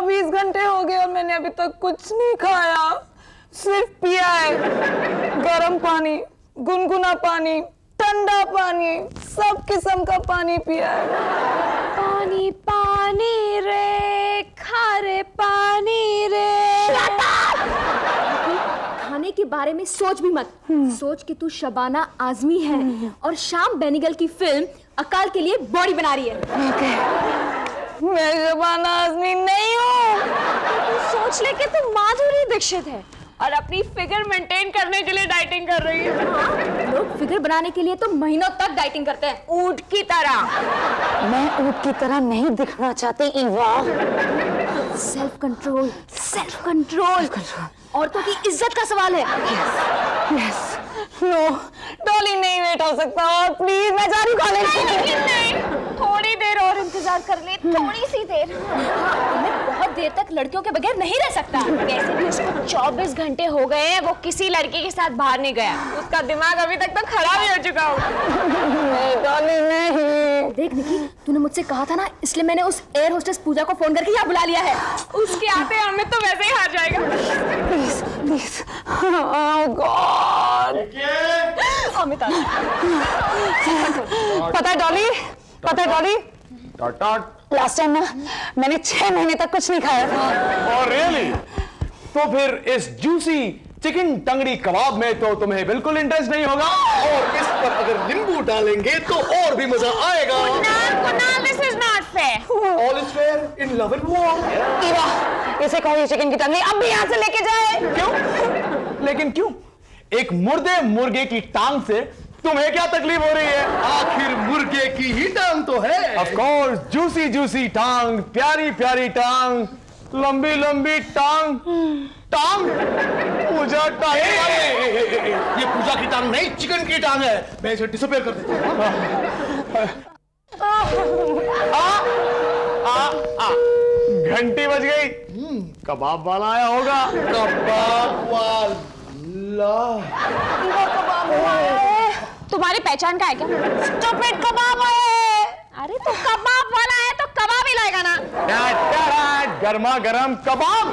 24 घंटे हो गए और मैंने अभी तक कुछ नहीं खाया, सिर्फ पिया है। गर्म पानी, गुनगुना पानी, ठंडा पानी, सब किस्म का पानी पिया है। पानी पानी रे, खारे पानी रे। खाने के बारे में सोच भी मत। सोच कि तू शबाना आजमी है और शाम बेनिगल की फिल्म अकाल के लिए बॉडी बना रही है। मैं शबाना आजमी नहीं हूँ। तू सोच ले कि तू माधुरी दीक्षित है और अपनी फिगर मेंटेन करने के लिए डाइटिंग कर रही है। हाँ, लोग फिगर बनाने के लिए तो महीनों तक डाइटिंग करते हैं, ऊंट की तरह। मैं ऊंट की तरह नहीं दिखना चाहती Eva. Self control, self control. औरतों की इज्जत का सवाल है। यस, नो, डॉली नहीं वेट हो सकता और प्लीज मैं जा रही हूँ कॉलेज। नहीं, थोड़ी देर और इंतजार कर ले, थोड़ी सी देर। मैं बहुत देर तक लड़कियों के बगैर नहीं रह सकता। वैसे भी उसको 24 घंटे हो गए हैं, वो किसी लड़की के साथ बाहर नहीं गया। उसका दिमाग अभी तक तो खराब ही हो चुका होगा। डॉली नहीं। देख निकी, तूने मुझसे कहा था ना, इसलिए मैंने उस एयर होस्टेस पूजा को फोन करके यहाँ बुला लिया है। उसके आते अमित तो वैसे ही हार जाएगा। Please please, oh God. Amit पता है डॉली, लास्ट टाइम ना मैंने 6 महीने तक कुछ नहीं खाया था। और रियली? तो फिर इस जूसी चिकन टंगड़ी कबाब में तो तुम्हें बिल्कुल इंटरेस्ट नहीं होगा, और इस पर अगर नींबू डालेंगे तो और भी मजा आएगा। Kunal, this is not fair. All is fair in love and war. Eva, इसे कहो ये चिकन की टंगड़ी अब भी यहाँ से लेके जाए। क्यों? लेकिन क्यों? एक मुर्दे मुर्गे की टांग से तुम्हें क्या तकलीफ हो रही है? आखिर मुर्गे की ही टांग तो है। Of course, जूसी जूसी टांग, प्यारी प्यारी टांग, लंबी लंबी टांग। टांग? पूजा टांग? ये पूजा की टांग नहीं, चिकन की टांग है। मैं इसे डिसअपीयर कर देता हूँ। घंटी बज गई। कबाब वाला आया होगा। कबाब वाला? कबाब आया है। तुम्हारी पहचान का है क्या? स्टूपिड कबाब आया है। अरे तो कबाब वाला है तो कबाब ही लाएगा ना। गर्मा गर्म कबाब।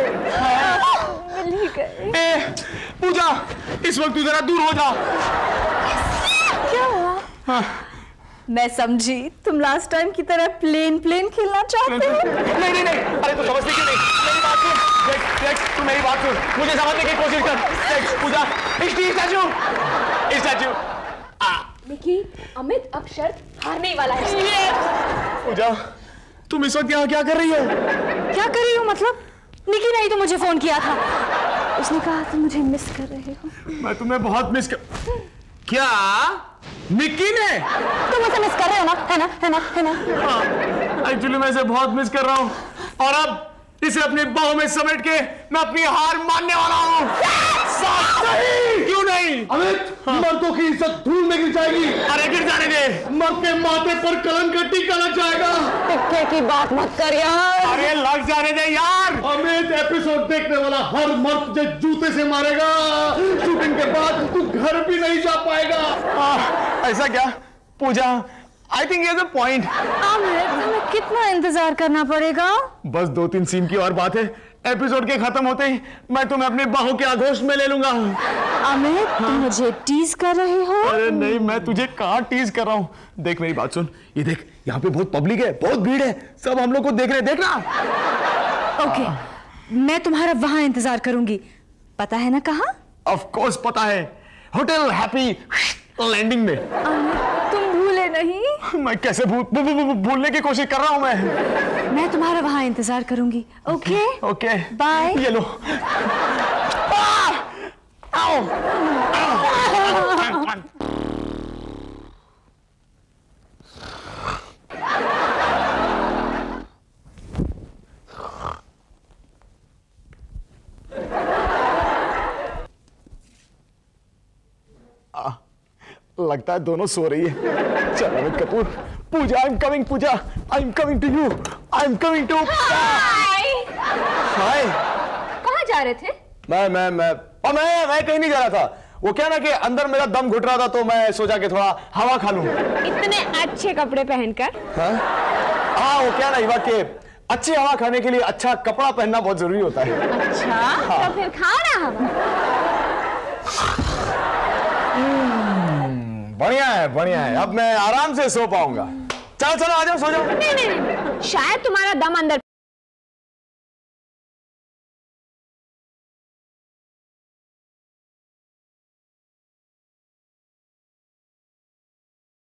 पूजा, इस वक्त तू जरा दूर हो जा। क्या हुआ? मैं समझी तुम लास्ट टाइम की तरह प्लेन खेलना चाहते हो। नहीं, अरे तू समझती क्यों नहीं? मेरी बात सुन। देख, तू मेरी बात सुन, मुझे समझने की कोशिश कर। देख पूजा, स्टैचू। निकी, अमित अब शर्त हारने वाला है। पूजा, तुम इस वक्त यहाँ क्या कर रही हो? क्या कर रही हो मतलब? निकी नहीं तो मुझे फोन किया था, उसने कहा तुम मुझे मिस कर रहे हो। मैं तुम्हें बहुत मिस कर। क्या? निकी ने? तुम मुझे मिस कर रहे हो ना? है ना? हाँ, एक्चुअली मैं इसे बहुत मिस कर रहा हूँ, और अब इसे अपनी बाहों में समेट के मैं अपनी हार मानने वाला हूँ। क्यों नहीं? अमित, मर्दों की इज्जत धूल में गिर जाएगी। अरे गिर जाने दे। मर्द के माथे पर कलंक का टीका लग जाएगा। टिक्के की बात मत कर यार। अरे लग जाने दे यार। अमित, एपिसोड देखने वाला हर मर्द तुझे जूते से मारेगा। शूटिंग के बाद तू घर भी नहीं जा पाएगा। ऐसा क्या? पूजा, I think he has a point. हमें कितना इंतजार करना पड़ेगा? बस 2-3 सीन की और बात है। एपिसोड के खत्म होते ही मैं तुम्हें अपनी बाहों के आगोश में ले लूंगा। अमित, तुम मुझे टीज कर रहे हो? अरे नहीं, मैं तुझे कहाँ टीज कर रहा हूँ। देख मेरी बात सुन, ये देख, यहाँ पे बहुत पब्लिक है, बहुत भीड़ है, सब हम लोग को देख रहे हैं, देखना। ओके, मैं तुम्हारा वहां इंतजार करूंगी। पता है ना कहाँ? ऑफ कोर्स पता है, होटल हैप्पी लैंडिंग में। तुम भूले नहीं? मैं कैसे भूलने की कोशिश कर रहा हूँ मैं तुम्हारा वहां इंतजार करूंगी। Okay okay, bye. ये लो। आओ। लगता है दोनों सो रही है। चल Amit Kapoor, Pooja, I am coming. Pooja, I am coming to you. I am coming to. Hi. कहाँ जा रहे थे? मैं कहीं नहीं जा रहा था। वो क्या ना कि अंदर मेरा दम घुट रहा था, तो मैं सोचा कि थोड़ा हवा खा लूं। इतने अच्छे कपड़े पहनकर। हाँ, वो क्या ना इवा के अच्छी हवा खाने के लिए अच्छा कपड़ा पहनना बहुत जरूरी होता है। अच्छा तो फिर खाओ ना हवा। बढ़िया है, बढ़िया है। अब मैं आराम से सो पाऊंगा। चलो चलो आ जाओ, सो जाओ। नहीं, शायद तुम्हारा दम अंदर